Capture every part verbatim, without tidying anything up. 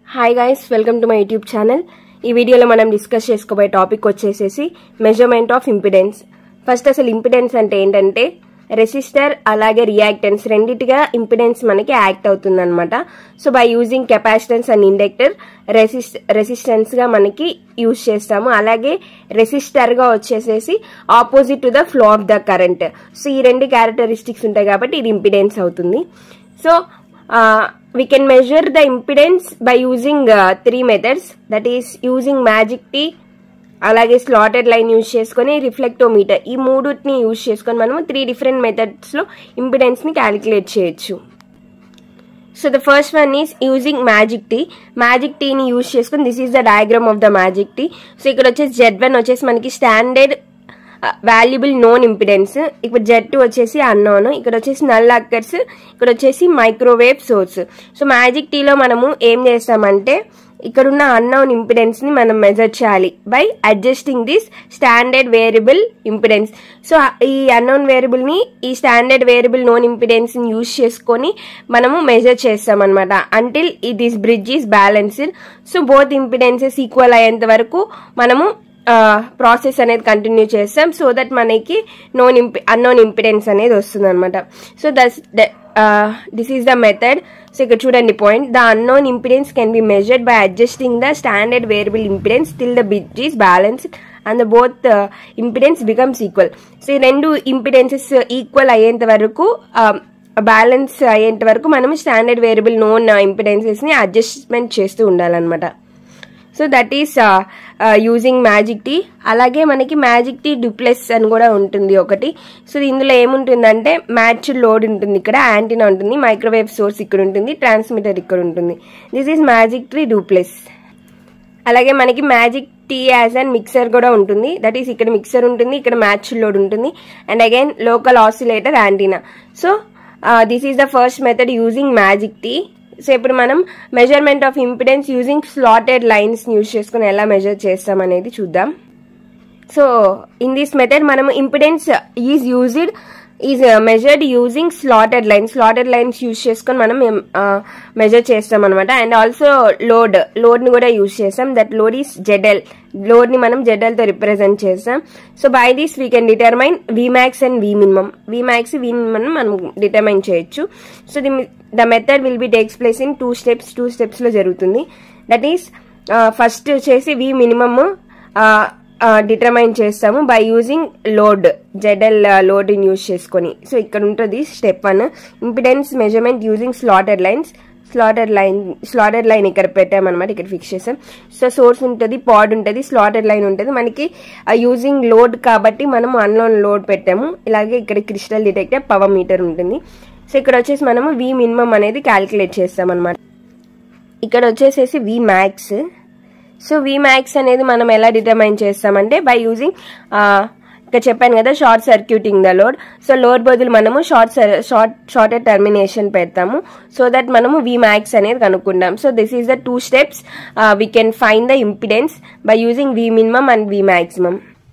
Hi guys, welcome to my YouTube channel. ఈ వీడియోలో మనం డిస్కస్ చేసుకోబోయే టాపిక్ వచ్చేసేసి మెజర్మెంట్ ఆఫ్ ఇంపిడెన్స్. ఫస్ట్ అసలు ఇంపిడెన్స్ అంటే ఏంటంటే రెసిస్టర్ అలాగే రియాక్టెన్స్ రెండిటిగా ఇంపిడెన్స్ మనకి యాక్ట్ అవుతుంది అనమాట. So by using capacitance and inductor resis resistance గా మనకి యూజ్ చేస్తాము. అలాగే రెసిస్టర్ గా వచ్చేసేసి opposite to the flow of the current. So ఈ రెండు క్యారెక్టరిస్టిక్స్ ఉంటాయి కాబట్టి ఇది ఇంపిడెన్స్ అవుతుంది. So uh, we can measure the impedance by using uh, three methods, that is using magic T, అలాగే స్లాటెడ్ లైన్ యూజ్ చేసుకుని రిఫ్లెక్టోమీటర్. ఈ మూడుని యూజ్ చేసుకొని మనము త్రీ డిఫరెంట్ మెథడ్స్ లో ఇంపిడెన్స్ ని క్యాలిక్యులేట్ చేయొచ్చు. So the first one is using magic T. Magic టీని యూజ్ చేసుకుని this is the diagram of the magic T. So ఇక్కడ వచ్చేసి జెడ్ వన్ వచ్చేసి మనకి స్టాండర్డ్ వాల్యుబుల్ నోన్ ఇంపిడెన్స్, ఇక్కడ జెడ్ టూ వచ్చేసి అన్నోన్, ఇక్కడ వచ్చేసి నల్ అక్కర్స్, ఇక్కడ వచ్చేసి మైక్రోవేవ్ సోర్స్. సో మ్యాజిక్ టీలో మనము ఏం చేస్తామంటే ఇక్కడున్న అన్నోన్ ఇంపిడెన్స్ ని మనం మెజర్ చేయాలి by adjusting this standard variable impedance. So ఈ అన్నోన్ వేరియబుల్ ని ఈ స్టాండర్డ్ వేరియబుల్ నోన్ ఇంపిడెన్స్ ని యూజ్ చేసుకొని మనము మెజర్ చేస్తాం అనమాట అంటిల్ ఈ this bridge is balanced. So both impedances equal అయ్యేంత వరకు మనము ప్రాసెస్ అనేది కంటిన్యూ చేస్తాం. సో దట్ మనకి నోన్ ఇంపి అన్నోన్ ఇంపిడెన్స్ అనేది వస్తుంది అనమాట. So thus this is the method. So ఇక్కడ చూడండి point, the unknown impedance can be measured by adjusting the standard variable impedance till the bridge is balanced and both impedance becomes equal. So ఈ రెండు impedances equal అయ్యేంత వరకు balance అయ్యేంత వరకు మనం standard variable known impedances ని adjustment చేస్తూ ఉండాలన్నమాట. So that is using magic T. అలాగే మనకి మ్యాజిక్ టీ డూప్లెస్ అని కూడా ఉంటుంది ఒకటి. సో ఇందులో ఏముంటుందంటే మ్యాచ్డ్ లోడ్ ఉంటుంది, ఇక్కడ యాంటీనా ఉంటుంది, మైక్రోవేవ్ సోర్స్ ఇక్కడ ఉంటుంది, ట్రాన్స్మిటర్ ఇక్కడ ఉంటుంది. This is magic T duplex. అలాగే మనకి magic T as and mixer కూడా ఉంటుంది, దట్ ఈస్ ఇక్కడ మిక్సర్ ఉంటుంది, ఇక్కడ మ్యాచ్డ్ లోడ్ ఉంటుంది, and again local oscillator antenna. So this is the first method using magic T. So ఇప్పుడు మనం measurement of impedance using slotted lines use చేసుకుని ఎలా మెజర్ చేస్తాం అనేది చూద్దాం. సో ఇన్ దిస్ మెథడ్ మనం impedance is used is measured using slotted lines. Slotted lines use చేసుకొని మనం మెజర్ చేస్తాం అనమాట. అండ్ ఆల్సో లోడ్ లోడ్ ని కూడా యూజ్ చేస్తాం, that load is ZL. Load ని మనం జెడ్ఎల్ తో రిప్రజెంట్ చేస్తాం. So by this we can determine V max and V minimum. V max V minimum మనం డిటర్మైన్ చేయొచ్చు. So the the method will be takes place in two steps two steps లో జరుగుతుంది. That is first వచ్చేసి V minimum determine చేస్తాము by using load, ZL load ని use చేసుకొని. So ఇక్కడ ఉంటుంది step one, impedance measurement using slotted lines. Slotted line slotted line ఇక్కడ పెట్టామన్నమాట, ఇక్కడ ఫిక్స్ చేసాం. సో సోర్స్ ఉంటుంది, పాడ్ ఉంటుంది, స్లాటెడ్ లైన్ ఉంటుంది. మనకి యూజింగ్ లోడ్ కాబట్టి మనం అన్లోన్ లోడ్ పెట్టాము. ఇలాగే ఇక్కడ క్రిస్టల్ డిటెక్టర్, పవర్ మీటర్ ఉంటుంది. సో ఇక్కడ వచ్చేసి మనము వి మినిమం అనేది క్యాలిక్యులేట్ చేస్తాం అనమాట. ఇక్కడ వచ్చేసేసి V max. So V max అనేది మనం ఎలా డిటర్మైన్ చేస్తామంటే బై యూజింగ్ ఇక్కడ చెప్పాను కదా short circuiting the load. So load బదులు మనము షార్ట్ షార్ట్ షార్టెడ్ టర్మినేషన్ పెడతాము. సో దట్ మనము వి మ్యాక్స్ అనేది కనుక్కుంటాం. So this is the two steps we can find the impedance by using V minimum and V maximum.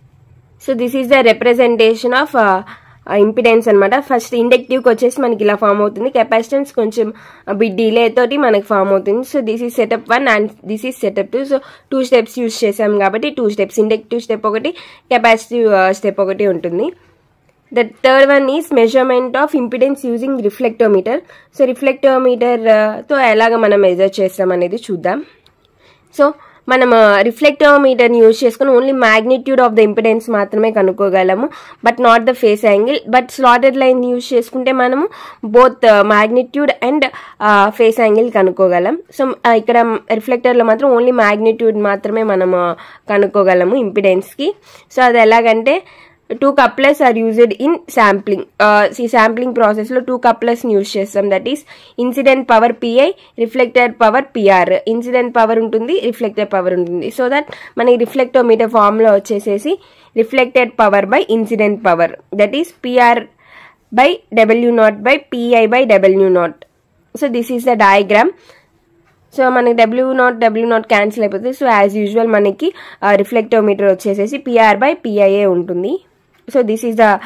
So this is the representation of impedance అనమాట. First inductive కి వచ్చేసి మనకి ఇలా form అవుతుంది, capacitance కొంచెం bit delay తోటి మనకి form అవుతుంది. So this is setup one and this is setup two. So two steps use చేసాం కాబట్టి టూ స్టెప్స్, ఇండక్టివ్ స్టెప్ ఒకటి, కెపాసిటివ్ స్టెప్ ఒకటి ఉంటుంది. The third one is measurement of impedance using reflectometer. So reflectometer తో ఎలాగ మనం measure చేస్తాం అనేది చూద్దాం. సో మనం రిఫ్లెక్టోమీటర్ ని యూజ్ చేసుకుని only magnitude of the impedance మాత్రమే కనుక్కోగలము, but not the phase angle. But slotted line use చేసుకుంటే మనము both magnitude and phase angle కనుక్కోగలం. సో ఇక్కడ రిఫ్లెక్టర్ లో మాత్రం ఓన్లీ మ్యాగ్నిట్యూడ్ మాత్రమే మనము కనుక్కోగలము ఇంపిడెన్స్ కి. సో అది ఎలాగంటే two couplers are used in sampling. ఈ శాంప్లింగ్ ప్రాసెస్ లో టూ కప్లర్స్ ని యూజ్ చేస్తాం, that is incident power PI, reflector power PR. Incident power ఉంటుంది, రిఫ్లెక్టర్ పవర్ ఉంటుంది. సో దట్ మనకి రిఫ్లెక్టోమీటర్ ఫార్మ్ లో వచ్చేసేసి reflected power by incident power, that is PR by W naught by PI by W naught. So this is the diagram. So మనకి W naught W naught cancel అయిపోతుంది. So as usual మనకి reflectometer వచ్చేసేసి PR by PIA ఉంటుంది. So this is the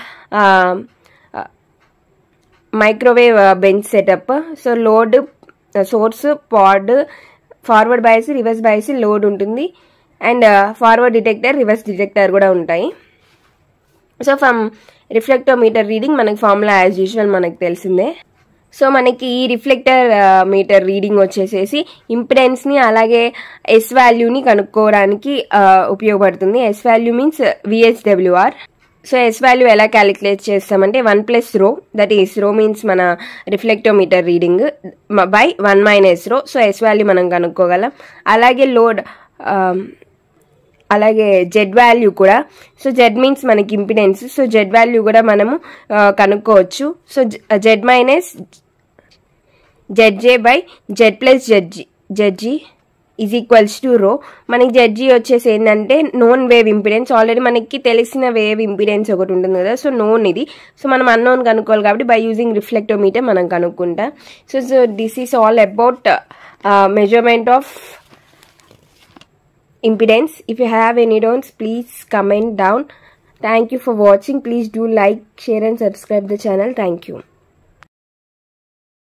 microwave bench setup. So load, source, pad, forward bias, reverse bias, load ఉంటుంది. And forward detector, reverse detector కూడా ఉంటాయి. So from reflectometer reading మనకి formula as usual మనకు తెలిసిందే. So మనకి ఈ reflector meter reading వచ్చేసేసి ఇంపిడెన్స్ని అలాగే ఎస్ వాల్యూని కనుక్కోవడానికి ఉపయోగపడుతుంది. S value means VSWR. So S value ఎలా క్యాలిక్యులేట్ చేస్తామంటే one plus rho, that is rho means మన reflectometer reading by one minus rho. So S value మనం కనుక్కోగలం. అలాగే లోడ్, అలాగే జెడ్ వాల్యూ కూడా. సో జెడ్ మీన్స్ మనకి ఇంపిడెన్స్. సో జెడ్ వాల్యూ కూడా మనము కనుక్కోవచ్చు. So Z minus ZJ by Z plus ZG ZG is equals to rho. మనకి జెడ్జీ వచ్చేసి ఏంటంటే నోన్ వేవ్ ఇంపిడెన్స్. ఆల్రెడీ మనకి తెలిసిన వేవ్ ఇంపిడెన్స్ ఒకటి ఉంటుంది కదా, సో నోన్ ఇది. సో మనం అన్నోన్ కనుక్కోవాలి కాబట్టి బై యూజింగ్ రిఫ్లెక్టోమీటర్ మనం కనుక్కుంటాం. So so this is all about measurement of impedance. If you have any doubts, please comment down. Thank you for watching. Please do like, share and subscribe the channel. Thank you.